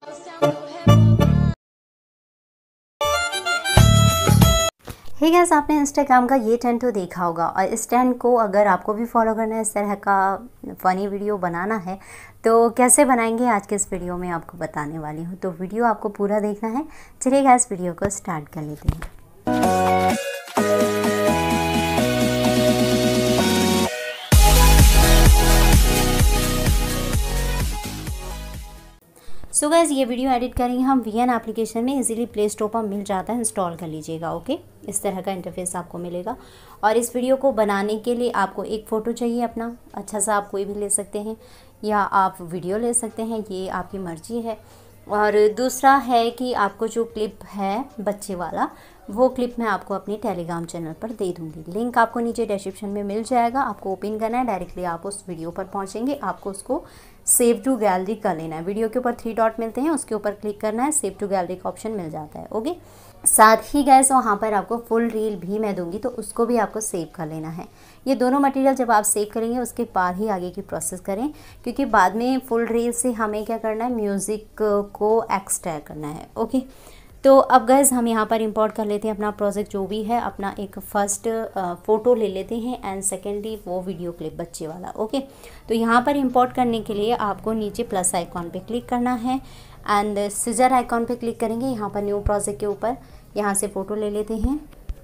Hey guys, आपने Instagram का ये ट्रेंड तो देखा होगा और इस ट्रेंड को अगर आपको भी फॉलो करना है, इस तरह का फ़नी वीडियो बनाना है तो कैसे बनाएंगे आज के इस वीडियो में आपको बताने वाली हूँ। तो वीडियो आपको पूरा देखना है। चलिए गाइस, वीडियो को स्टार्ट कर लेते हैं। सो गाइस, ये वीडियो एडिट करेंगे हम वीएन एप्लीकेशन में। इजीली प्ले स्टोर पर मिल जाता है, इंस्टॉल कर लीजिएगा। ओके, इस तरह का इंटरफेस आपको मिलेगा। और इस वीडियो को बनाने के लिए आपको एक फ़ोटो चाहिए अपना, अच्छा सा आप कोई भी ले सकते हैं या आप वीडियो ले सकते हैं, ये आपकी मर्ज़ी है। और दूसरा है कि आपको जो क्लिप है बच्चे वाला, वो क्लिप मैं आपको अपने टेलीग्राम चैनल पर दे दूँगी। लिंक आपको नीचे डिस्क्रिप्शन में मिल जाएगा। आपको ओपन करना है, डायरेक्टली आप उस वीडियो पर पहुँचेंगे। आपको उसको सेव टू गैलरी कर लेना है। वीडियो के ऊपर 3 डॉट मिलते हैं, उसके ऊपर क्लिक करना है, सेव टू गैलरी का ऑप्शन मिल जाता है। ओके, साथ ही गाइस वहाँ पर आपको फुल रील भी मैं दूंगी, तो उसको भी आपको सेव कर लेना है। ये दोनों मटेरियल जब आप सेव करेंगे उसके बाद ही आगे की प्रोसेस करें, क्योंकि बाद में फुल रील से हमें क्या करना है, म्यूज़िक को एक्सट्रैक्ट करना है। ओके, तो अब गाइस हम यहाँ पर इंपोर्ट कर लेते हैं अपना प्रोजेक्ट जो भी है। अपना एक फर्स्ट फ़ोटो ले लेते हैं एंड सेकेंडली वो वीडियो क्लिप बच्चे वाला। ओके, तो यहाँ पर इंपोर्ट करने के लिए आपको नीचे प्लस आइकॉन पे क्लिक करना है एंड सीजर आइकॉन पे क्लिक करेंगे। यहाँ पर न्यू प्रोजेक्ट के ऊपर यहाँ से फ़ोटो ले लेते हैं।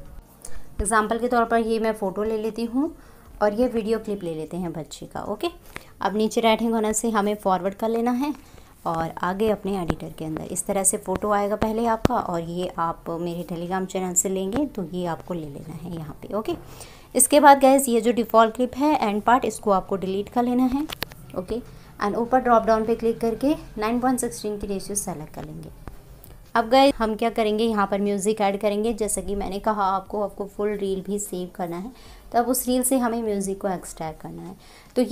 एग्जाम्पल के तौर पर ये मैं फ़ोटो ले लेती हूँ और ये वीडियो क्लिप ले लेते हैं बच्चे का। ओके, अब नीचे राइट हैंड कॉर्नर से हमें फॉरवर्ड कर लेना है और आगे अपने एडिटर के अंदर इस तरह से फ़ोटो आएगा पहले आपका, और ये आप मेरे टेलीग्राम चैनल से लेंगे तो ये आपको ले लेना है यहाँ पे। ओके, इसके बाद गाइस ये जो डिफ़ॉल्ट क्लिप है एंड पार्ट, इसको आपको डिलीट कर लेना है। ओके, एंड ऊपर ड्रॉप डाउन पे क्लिक करके 9:16 की रेशियो सेलेक्ट कर लेंगे। अब गाइस हम क्या करेंगे, यहाँ पर म्यूज़िक ऐड करेंगे। जैसा कि मैंने कहा आपको फुल रील भी सेव करना है, तब उस रील से हमें म्यूज़िक को एक्सट्रैक्ट करना है।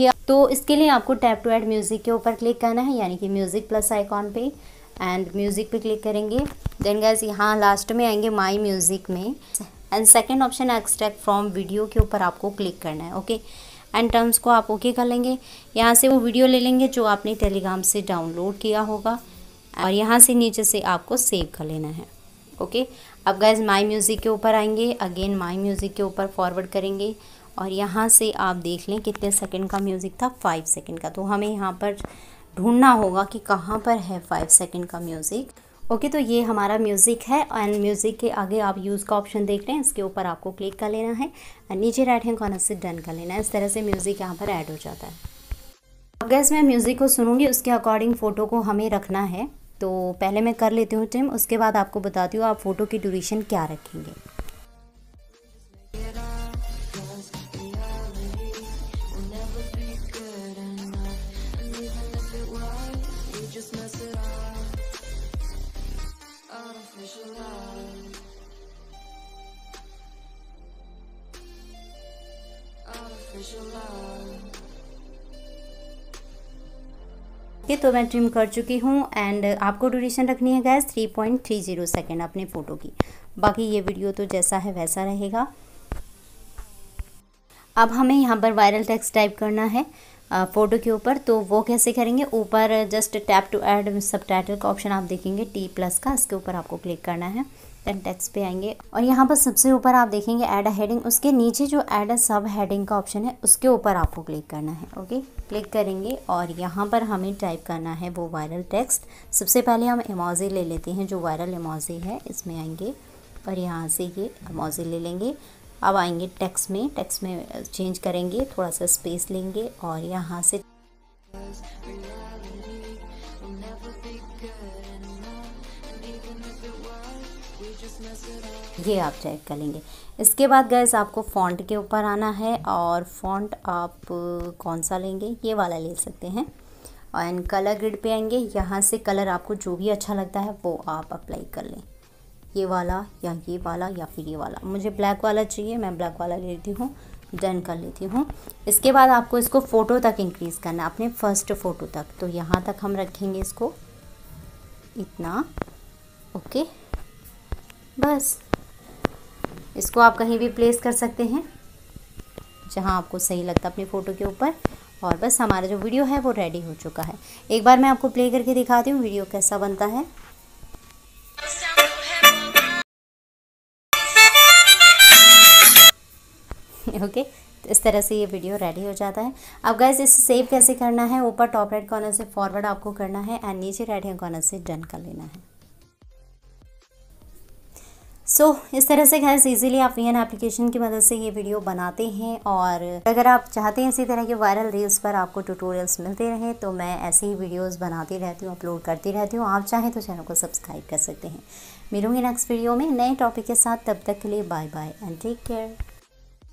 तो इसके लिए आपको टैप टू ऐड म्यूज़िक के ऊपर क्लिक करना है, यानी कि म्यूज़िक प्लस आइकॉन पे एंड म्यूज़िक पे क्लिक करेंगे। देन गाइस यहाँ लास्ट में आएंगे माई म्यूज़िक में and second option extract from video के ऊपर आपको क्लिक करना है। ओके, एंड टर्म्स को आप ओके कर लेंगे। यहाँ से वो वीडियो ले लेंगे जो आपने टेलीग्राम से डाउनलोड किया होगा और यहाँ से नीचे से आपको सेव कर लेना है। ओके, अब गाइस माई म्यूज़िक के ऊपर आएंगे, अगेन माई म्यूज़िक के ऊपर फॉरवर्ड करेंगे और यहाँ से आप देख लें कितने सेकंड का म्यूज़िक था, 5 सेकंड का। तो हमें यहाँ पर ढूंढना होगा कि कहाँ पर है 5 सेकंड का म्यूज़िक। ओके, तो ये हमारा म्यूज़िक है एंड म्यूज़िक के आगे आप यूज़ का ऑप्शन देख रहे हैं, इसके ऊपर आपको क्लिक कर लेना है एंड नीचे राइट हैंड कॉर्नर से डन कर लेना है। इस तरह से म्यूज़िक यहाँ पर ऐड हो जाता है। अब गाइस मैं म्यूज़िक को सुनूंगी, उसके अकॉर्डिंग फ़ोटो को हमें रखना है। तो पहले मैं कर लेती हूँ ट्रिम, उसके बाद आपको बताती हूँ आप फ़ोटो की ड्यूरेशन क्या रखेंगे। ये तो मैं ट्रिम कर चुकी हूँ एंड आपको ड्यूरेशन रखनी है गैस 3.30 सेकेंड अपने फ़ोटो की। बाकी ये वीडियो तो जैसा है वैसा रहेगा। अब हमें यहाँ पर वायरल टेक्स्ट टाइप करना है फ़ोटो के ऊपर, तो वो कैसे करेंगे, ऊपर just tap to add subtitle का ऑप्शन आप देखेंगे T+ का, इसके ऊपर आपको क्लिक करना है। देन टेक्स्ट पे आएंगे और यहाँ पर सबसे ऊपर आप देखेंगे ऐड अ हेडिंग, उसके नीचे जो ऐड अ सब हेडिंग का ऑप्शन है उसके ऊपर आपको क्लिक करना है। ओके, क्लिक करेंगे और यहाँ पर हमें टाइप करना है वो वायरल टेक्स्ट। सबसे पहले हम इमोजी ले लेते हैं, जो वायरल इमोजी है इसमें आएंगे और यहाँ से ये इमोजी ले लेंगे। अब आएंगे टेक्स्ट में चेंज करेंगे, थोड़ा सा स्पेस लेंगे और यहाँ से ये आप चेक कर लेंगे। इसके बाद गाइस आपको फ़ॉन्ट के ऊपर आना है और फ़ॉन्ट आप कौन सा लेंगे, ये वाला ले सकते हैं। एंड कलर ग्रिड पे आएंगे, यहाँ से कलर आपको जो भी अच्छा लगता है वो आप अप्लाई कर लें, ये वाला या ये वाला या फिर ये वाला। मुझे ब्लैक वाला चाहिए, मैं ब्लैक वाला ले लेती हूँ, डन कर लेती हूँ। इसके बाद आपको इसको फ़ोटो तक इंक्रीज़ करना है, अपने फर्स्ट फ़ोटो तक। तो यहाँ तक हम रखेंगे इसको इतना। ओके, बस इसको आप कहीं भी प्लेस कर सकते हैं जहाँ आपको सही लगता है अपनी फ़ोटो के ऊपर। और बस हमारा जो वीडियो है वो रेडी हो चुका है। एक बार मैं आपको प्ले करके दिखाती हूँ वीडियो कैसा बनता है। ओके, तो इस तरह से ये वीडियो रेडी हो जाता है। अब गाइस इसे सेव कैसे करना है, ऊपर टॉप राइट कॉर्नर से फॉरवर्ड आपको करना है एंड नीचे राइट हैंड कॉर्नर से डन कर लेना है। इस तरह से गाइस इजीली आप वीएन एप्लीकेशन की मदद से ये वीडियो बनाते हैं। और अगर आप चाहते हैं इसी तरह के वायरल रील्स पर आपको ट्यूटोरियल्स मिलते रहें तो मैं ऐसे ही वीडियोस बनाती रहती हूँ, अपलोड करती रहती हूँ। आप चाहें तो चैनल को सब्सक्राइब कर सकते हैं। मिलूंगी नेक्स्ट वीडियो में नए टॉपिक के साथ, तब तक के लिए bye bye and take care.